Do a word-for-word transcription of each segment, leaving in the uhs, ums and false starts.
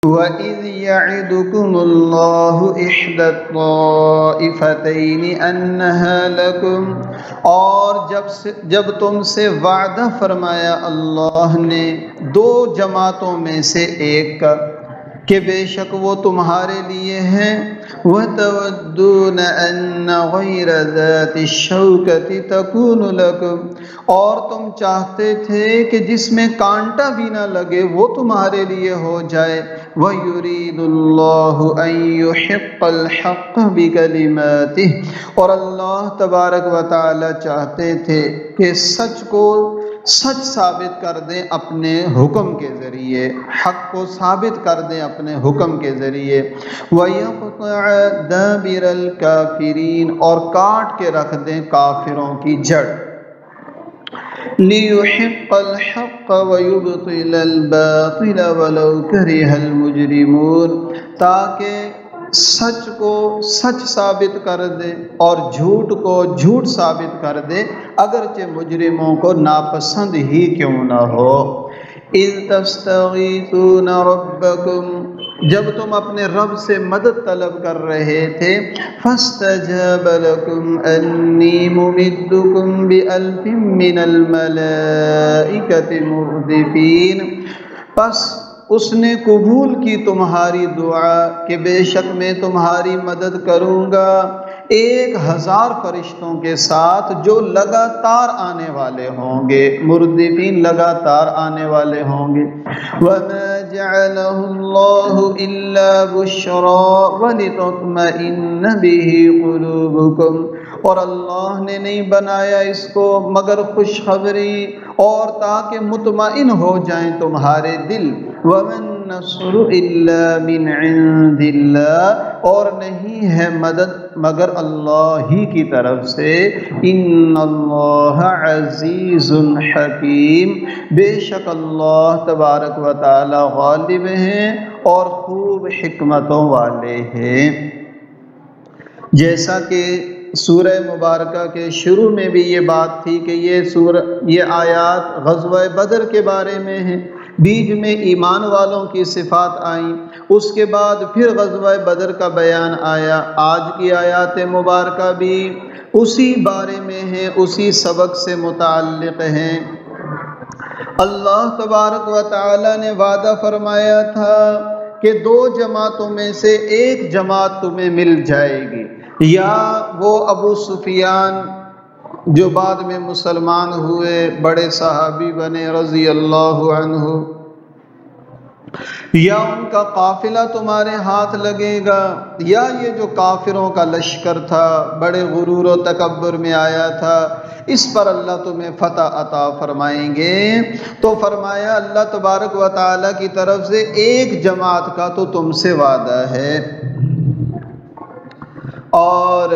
وَإِذْ يَعِدُكُمُ اللَّهُ إِحْدَى الطَّائِفَتَيْنِ أَنَّهَا لَكُمْ، اور جب سے جب تم سے وعدہ فرمایا اللہ نے دو جماعتوں میں سے ایک کا کہ بے شک وہ تمہارے لیے ہیں، وَتَوَدُّونَ أَنَّ غَيْرَ ذَاتِ الشَّوْكَةِ تَكُونُ لَكُمْ، اور تم چاہتے تھے کہ جس میں کانٹا بھی نہ لگے وہ تمہارے لیے ہو جائے، وَيُرِيدُ اللَّهُ أَن يُحِقَّ الْحَقَّ بِكَلِمَاتِهِ، اور اللہ تبارک و تعالی چاہتے تھے کہ سچ کو سچ ثابت کر دیں اپنے حکم کے ذریعے، حق کو ثابت کر دیں اپنے حکم کے ذریعے، وَيَقْطَعَ دَابِرَ الْكَافِرِينَ، اور کاٹ کے رکھ دیں کافروں کی جڑ، لِيُحِقَّ الْحَقَّ وَيُبْطِلَ الْبَاطِلَ وَلَوْ كَرِهَ الْمُجْرِمُونَ، تاکہ سچ کو سچ ثابت کر دے اور جھوٹ کو جھوٹ ثابت کر دے اگرچہ مجرموں کو ناپسند ہی کیوں نہ ہو۔ اِذْ تَسْتَغِیثُونَ رَبَّکُمْ، جب تم اپنے رب سے مدد طلب کر رہے تھے، فَاسْتَجَابَ لَكُمْ أَنِّی مُمِدُّکُمْ بِأَلْفٍ مِّنَ الْمَلَائِکَةِ مُرْدِفِینَ، پس اس نے قبول کی تمہاری دعا کہ بے شک میں تمہاری مدد کروں گا ایک ہزار فرشتوں کے ساتھ جو لگاتار آنے والے ہوں گے، مردفین لگاتار آنے والے ہوں گے۔ وَمَا جَعَلَهُ اللَّهُ إِلَّا بُشْرَىٰ وَلِتَطْمَئِنَّ بِهِ قُلُوبُكُمْ، اور اللہ نے نہیں بنایا اس کو مگر خوشخبری اور تاکہ مطمئن ہو جائیں تمہارے دل۔ وَمَن نَّصْرُ إِلَّا مِنْ عِندِ اللَّهِ، اور نہیں ہے مدد مگر اللہ ہی کی طرف سے۔ إِنَّ اللَّهَ عَزِيزٌ حَكِيمٌ، بے شک اللہ تبارک و تعالی غالب ہیں اور خوب حکمتوں والے ہیں۔ جیسا کہ سورہ مبارکہ کے شروع میں بھی یہ بات تھی کہ یہ سورہ یہ آیات غزوہ بدر کے بارے میں ہیں، بیچ میں ایمان والوں کی صفات آئیں، اس کے بعد پھر غزوہ بدر کا بیان آیا۔ آج کی آیات مبارکہ بھی اسی بارے میں ہیں، اسی سبق سے متعلق ہیں۔ اللہ تبارک و تعالی نے وعدہ فرمایا تھا کہ دو جماعتوں میں سے ایک جماعت تمہیں مل جائے گی، یا وہ ابو سفیان جو بعد میں مسلمان ہوئے، بڑے صحابی بنے رضی اللہ عنہ، یا ان کا قافلہ تمہارے ہاتھ لگے گا، یا یہ جو کافروں کا لشکر تھا بڑے غرور و تکبر میں آیا تھا، اس پر اللہ تمہیں فتح عطا فرمائیں گے۔ تو فرمایا اللہ تبارک و تعالی کی طرف سے ایک جماعت کا تو تم سے وعدہ ہے، اور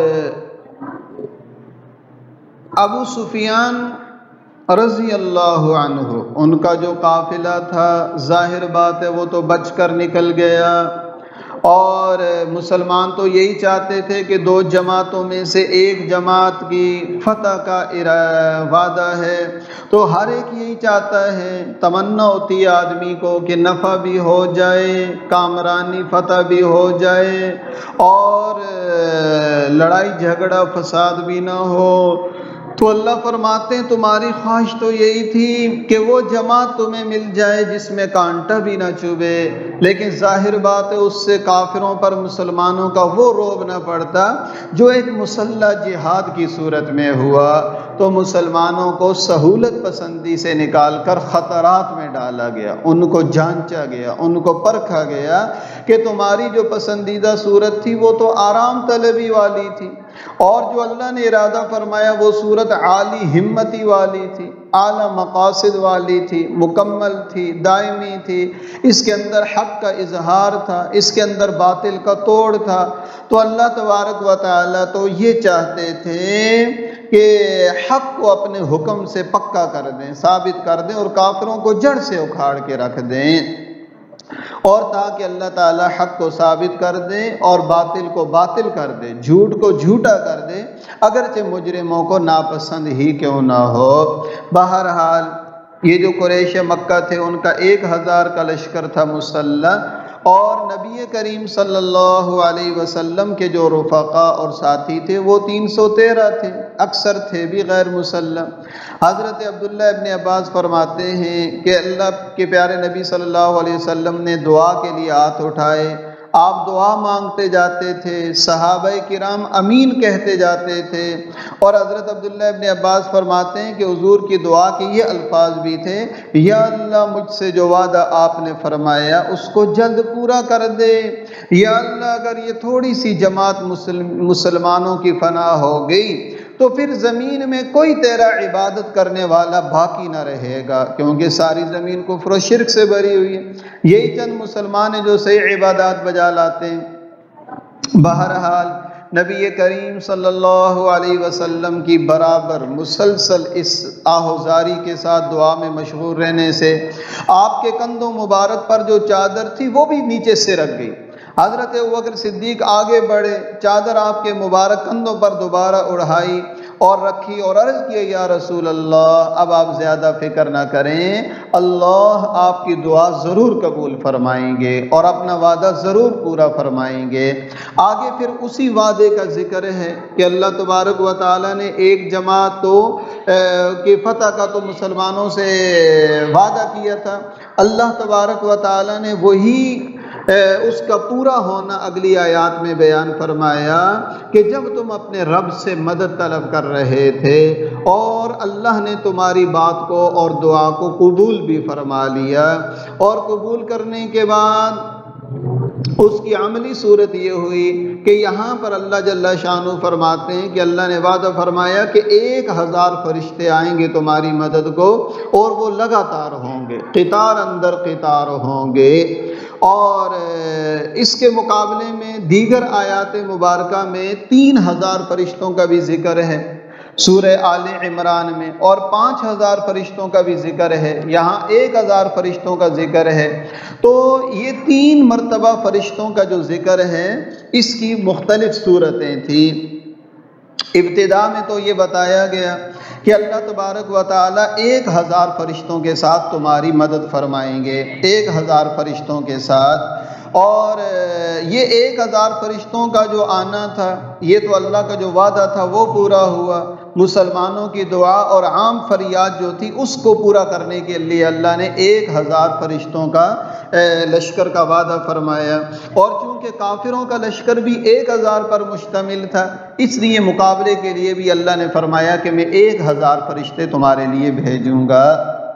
ابو سفیان رضی اللہ عنہ ان کا جو قافلہ تھا ظاہر بات ہے وہ تو بچ کر نکل گیا، اور مسلمان تو یہی چاہتے تھے کہ دو جماعتوں میں سے ایک جماعت کی فتح کا وعدہ ہے، تو ہر ایک یہی چاہتا ہے، تمنا ہوتی ہے آدمی کو کہ نفع بھی ہو جائے، کامرانی فتح بھی ہو جائے، اور لڑائی جھگڑا فساد بھی نہ ہو۔ تو اللہ فرماتے ہیں تمہاری خواہش تو یہی تھی کہ وہ جماعت تمہیں مل جائے جس میں کانٹا بھی نہ چبھے، لیکن ظاہر بات ہے اس سے کافروں پر مسلمانوں کا وہ روب نہ پڑتا جو ایک مسلح جہاد کی صورت میں ہوا۔ تو مسلمانوں کو سہولت پسندی سے نکال کر خطرات میں ڈالا گیا، ان کو جانچا گیا، ان کو پرکھا گیا کہ تمہاری جو پسندیدہ صورت تھی وہ تو آرام طلبی والی تھی، اور جو اللہ نے ارادہ فرمایا وہ صورت عالی ہمتی والی تھی، اعلیٰ مقاصد والی تھی، مکمل تھی، دائمی تھی، اس کے اندر حق کا اظہار تھا، اس کے اندر باطل کا توڑ تھا۔ تو اللہ تبارک و تعالیٰ تو یہ چاہتے تھے کہ حق کو اپنے حکم سے پکا کر دیں، ثابت کر دیں، اور کافروں کو جڑ سے اکھاڑ کے رکھ دیں، اور تاکہ اللہ تعالیٰ حق کو ثابت کر دے اور باطل کو باطل کر دے، جھوٹ کو جھوٹا کر دے اگرچہ مجرموں کو ناپسند ہی کیوں نہ ہو۔ بہرحال یہ جو قریش مکہ تھے ان کا ایک ہزار کا لشکر تھا مسلح، اور نبی کریم صلی اللہ علیہ وسلم کے جو رفقا اور ساتھی تھے وہ تین سو تیرہ تھے، اکثر تھے بھی غیر مسلم۔ حضرت عبداللہ ابن عباس فرماتے ہیں کہ اللہ کے پیارے نبی صلی اللہ علیہ وسلم نے دعا کے لیے ہاتھ اٹھائے، آپ دعا مانگتے جاتے تھے، صحابہ کرام امین کہتے جاتے تھے، اور حضرت عبداللہ ابن عباس فرماتے ہیں کہ حضور کی دعا کے یہ الفاظ بھی تھے، یا اللہ مجھ سے جو وعدہ آپ نے فرمایا اس کو جلد پورا کر دے، یا اللہ اگر یہ تھوڑی سی جماعت مسلم مسلمانوں کی فنا ہو گئی تو پھر زمین میں کوئی تیرا عبادت کرنے والا باقی نہ رہے گا، کیونکہ ساری زمین کفر و شرک سے بھری ہوئی ہے، یہی چند مسلمان ہیں جو صحیح عبادات بجا لاتے ہیں۔ بہرحال نبی کریم صلی اللہ علیہ وسلم کی برابر مسلسل اس آہوزاری کے ساتھ دعا میں مشغول رہنے سے آپ کے کندھوں مبارک پر جو چادر تھی وہ بھی نیچے سے رکھ گئی۔ حضرت ابوبکر صدیق آگے بڑھے، چادر آپ کے مبارک کندھوں پر دوبارہ اڑھائی اور رکھی اور عرض کیا، یا رسول اللہ اب آپ زیادہ فکر نہ کریں، اللہ آپ کی دعا ضرور قبول فرمائیں گے اور اپنا وعدہ ضرور پورا فرمائیں گے۔ آگے پھر اسی وعدے کا ذکر ہے کہ اللہ تبارک و تعالیٰ نے ایک جماعت تو کی فتح کا تو مسلمانوں سے وعدہ کیا تھا، اللہ تبارک و تعالیٰ نے وہی اس کا پورا ہونا اگلی آیات میں بیان فرمایا کہ جب تم اپنے رب سے مدد طلب کر رہے تھے اور اللہ نے تمہاری بات کو اور دعا کو قبول بھی فرما لیا، اور قبول کرنے کے بعد اس کی عملی صورت یہ ہوئی کہ یہاں پر اللہ جل شانہ فرماتے ہیں کہ اللہ نے وعدہ فرمایا کہ ایک ہزار فرشتے آئیں گے تمہاری مدد کو، اور وہ لگاتار ہوں گے، قطار اندر قطار ہوں گے۔ اور اس کے مقابلے میں دیگر آیات مبارکہ میں تین ہزار فرشتوں کا بھی ذکر ہے سورہ آل عمران میں، اور پانچ ہزار فرشتوں کا بھی ذکر ہے، یہاں ایک ہزار فرشتوں کا ذکر ہے۔ تو یہ تین مرتبہ فرشتوں کا جو ذکر ہے اس کی مختلف صورتیں تھیں۔ ابتدا میں تو یہ بتایا گیا کہ اللہ تبارک و تعالیٰ ایک ہزار فرشتوں کے ساتھ تمہاری مدد فرمائیں گے، ایک ہزار فرشتوں کے ساتھ، اور یہ ایک ہزار فرشتوں کا جو آنا تھا یہ تو اللہ کا جو وعدہ تھا وہ پورا ہوا، مسلمانوں کی دعا اور عام فریاد جو تھی اس کو پورا کرنے کے لیے اللہ نے ایک ہزار فرشتوں کا لشکر کا وعدہ فرمایا، اور چونکہ کافروں کا لشکر بھی ایک ہزار پر مشتمل تھا اس لیے مقابلے کے لیے بھی اللہ نے فرمایا کہ میں ایک ہزار فرشتے تمہارے لیے بھیجوں گا۔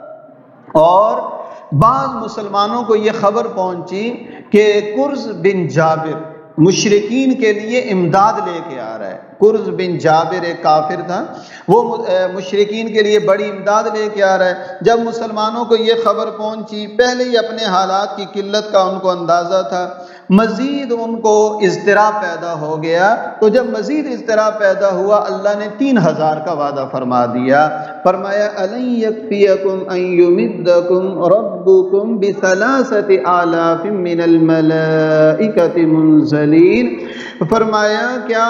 اور بعض مسلمانوں کو یہ خبر پہنچی کہ قرز بن جابر مشرکین کے لیے امداد لے کے آ رہا ہے۔ قرز بن جابر ایک کافر تھا، وہ مشرکین کے لیے بڑی امداد لے کے آ رہا ہے۔ جب مسلمانوں کو یہ خبر پہنچی، پہلے ہی اپنے حالات کی قلت کا ان کو اندازہ تھا، مزید ان کو اضطراب پیدا ہو گیا، تو جب مزید اضطراب پیدا ہوا اللہ نے تین ہزار کا وعدہ فرما دیا، فرمایا أَلَنْ يَكْفِيَكُمْ أَنْ يُمِدَّكُمْ رَبُّكُمْ بِثَلَاثَةِ آلَافٍ مِّنَ الْمَلَائِكَةِ مُنزَلِينَ، فرمایا کیا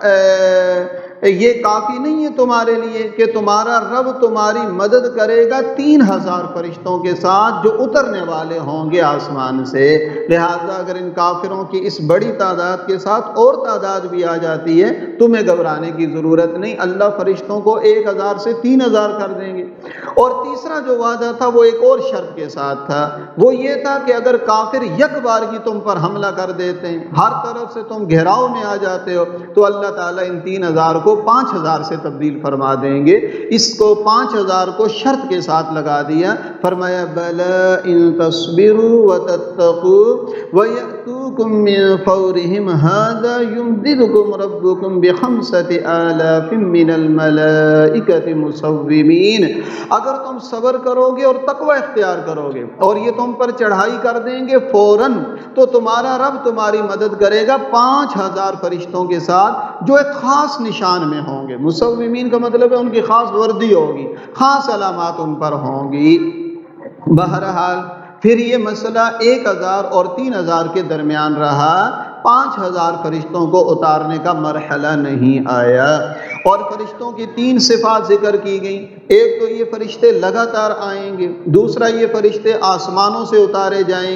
یہ کافی نہیں ہے تمہارے لیے کہ تمہارا رب تمہاری مدد کرے گا تین ہزار فرشتوں کے ساتھ جو اترنے والے ہوں گے آسمان سے؟ لہذا اگر ان کافروں کی اس بڑی تعداد کے ساتھ اور تعداد بھی آ جاتی ہے تمہیں گھبرانے کی ضرورت نہیں، اللہ فرشتوں کو ایک ہزار سے تین ہزار کر دیں گے۔ اور تیسرا جو وعدہ تھا وہ ایک اور شرط کے ساتھ تھا، وہ یہ تھا کہ اگر کافر یک بار کی تم پر حملہ کر دیتے ہیں، ہر طرف سے تم گھیراؤ میں آ جاتے ہو، تو اللہ تعالیٰ ان تین ہزار کو پانچ ہزار سے تبدیل فرما دیں گے۔ اس کو پانچ ہزار کو شرط کے ساتھ لگا دیا، فرمایا بَلَا إِن تَصْبِرُوا وَتَتَّقُوا وَيَأْتُوكُم مِّن فَوْرِهِمْ هَٰذَا يُمْدِدْكُمْ رَبُّكُم بِخَمْسَةِ آلَافٍ مِّنَ الْمَلَائِكَةِ مُصَوِّمِينَ، اگر تم صبر کرو گے اور تقوی اختیار کرو گے اور یہ تم پر چڑھائی کر دیں گے فوراً، تو تمہارا رب تمہاری مدد کرے گا پانچ ہزار فرشتوں کے ساتھ جو ایک خاص نشان میں ہوں گے۔ مصومین کا مطلب ہے ان کی خاص وردی ہوگی، خاص علامات ان پر ہوں گی۔ بہرحال پھر یہ مسئلہ ایک ہزار اور تین ہزار کے درمیان رہا، پانچ ہزار فرشتوں کو اتارنے کا مرحلہ نہیں آیا، اور فرشتوں کی تین صفات ذکر کی گئیں۔ ایک تو یہ فرشتے لگاتار آئیں گے، دوسرا یہ فرشتے آسمانوں سے اتارے جائیں گے،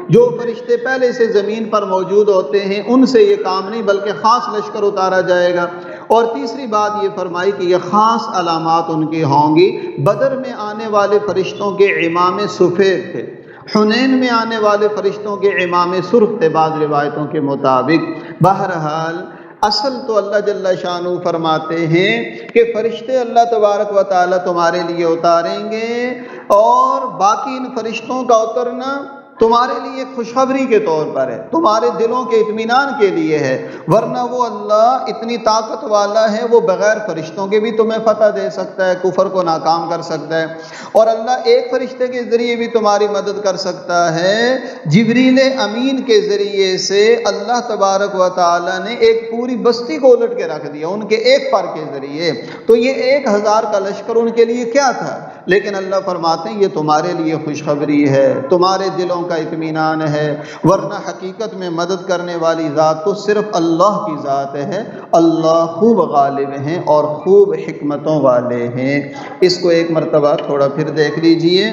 جو فرشتے پہلے سے زمین پر موجود ہوتے ہیں ان سے یہ کام نہیں بلکہ خاص لشکر اتارا جائے گا۔ اور تیسری بات یہ فرمائی کہ یہ خاص علامات ان کی ہوں گی۔ بدر میں آنے والے فرشتوں کے عمام سفید تھے، حنین میں آنے والے فرشتوں کے عمام سرخ تھے بعض روایتوں کے مطابق۔ بہرحال اصل تو اللہ جل شانہ فرماتے ہیں کہ فرشتے اللہ تبارک و تعالی تمہارے لیے اتاریں گے، اور باقی ان فرشتوں کا اترنا تمہارے لیے خوشخبری کے طور پر ہے، تمہارے دلوں کے اطمینان کے لیے ہے، ورنہ وہ اللہ اتنی طاقت والا ہے، وہ بغیر فرشتوں کے بھی تمہیں فتح دے سکتا ہے، کفر کو ناکام کر سکتا ہے، اور اللہ ایک فرشتے کے ذریعے بھی تمہاری مدد کر سکتا ہے۔ جبریل امین کے ذریعے سے اللہ تبارک و تعالی نے ایک پوری بستی کو الٹ کے رکھ دیا ان کے ایک پر کے ذریعے، تو یہ ایک ہزار کا لشکر ان کے لیے کیا تھا؟ لیکن اللہ فرماتے ہیں یہ تمہارے لیے خوشخبری ہے، تمہارے دلوں کا اطمینان ہے، ورنہ حقیقت میں مدد کرنے والی ذات تو صرف اللہ کی ذات ہے۔ اللہ خوب غالب ہیں اور خوب حکمتوں والے ہیں۔ اس کو ایک مرتبہ تھوڑا پھر دیکھ لیجئے۔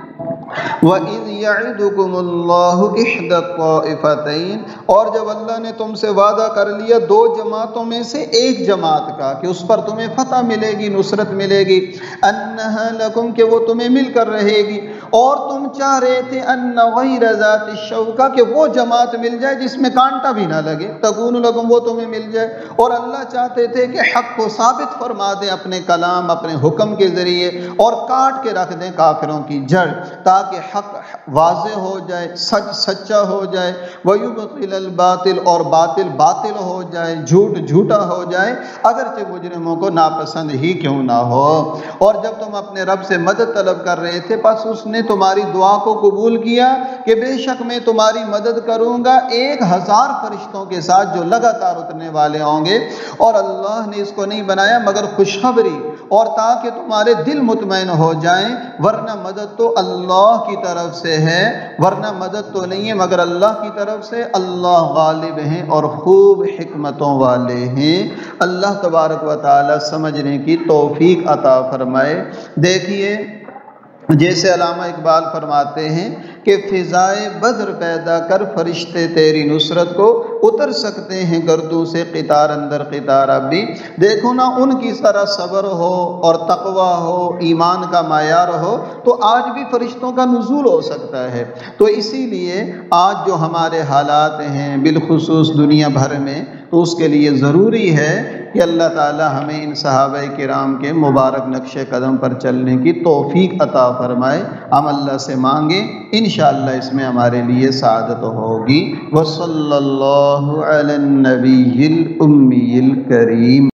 وَإِذْ يَعِدُكُمُ اللَّهُ إِحْدَى الطَّائِفَتَيْنِ، اور جب اللہ نے تم سے وعدہ کر لیا دو جماعتوں میں سے ایک جماعت کا کہ اس پر تمہیں فتح ملے گی، نصرت ملے گی، أَنَّهَا لَكُمْ کہ وہ تمہیں مل کر رہے گی، اور تم چاہ رہے تھے أَنَّ غَيْرَ ذَاتِ الشَّوْكَةِ کہ وہ جماعت مل جائے جس میں کانٹا بھی نہ لگے، تَكُونُ لَكُمْ وہ تمہیں مل جائے، اور اللہ چاہتے تھے کہ حق کو ثابت فرما دیں اپنے کلام اپنے حکم کے ذریعے، اور کاٹ کے رکھ دیں کافروں کی جڑ، تاکہ حق واضح ہو جائے، سچ سچا ہو جائے، وَيُبْطِلَ الْبَاطِلَ اور باطل باطل ہو جائے، جھوٹ جھوٹا ہو جائے، اگرچہ مجرموں کو ناپسند ہی کیوں نہ ہو۔ اور جب تم اپنے رب سے مدد طلب کر رہے تھے پس اس نے تمہاری دعا کو قبول کیا کہ بے شک میں تمہاری مدد کروں گا ایک ہزار فرشتوں کے ساتھ جو لگاتار اترنے والے ہوں گے، اور اللہ نے اس کو نہیں بنایا مگر خوشخبری اور تاکہ تمہارے دل مطمئن ہو جائیں، ورنہ مدد تو اللہ کی طرف سے ہے، ورنہ مدد تو نہیں ہے مگر اللہ کی طرف سے۔ اللہ غالب ہیں اور خوب حکمتوں والے ہیں۔ اللہ تبارک و تعالی سمجھنے کی توفیق عطا فرمائے۔ دیکھیے جیسے علامہ اقبال فرماتے ہیں کہ فضائے بدر پیدا کر فرشتے تیری نصرت کو اتر سکتے ہیں گردوں سے قطار اندر قطار۔ اب بھی دیکھو نا ان کی طرح صبر ہو اور تقوی ہو، ایمان کا معیار ہو تو آج بھی فرشتوں کا نزول ہو سکتا ہے۔ تو اسی لیے آج جو ہمارے حالات ہیں بالخصوص دنیا بھر میں، تو اس کے لیے ضروری ہے کہ اللہ تعالی ہمیں ان صحابہ کرام کے مبارک نقش قدم پر چلنے کی توفیق عطا فرمائے۔ ہم اللہ سے مانگیں، انشاءاللہ اس میں ہمارے لیے سعادت ہوگی۔ وصلی اللہ علی النبی الامی الکریم۔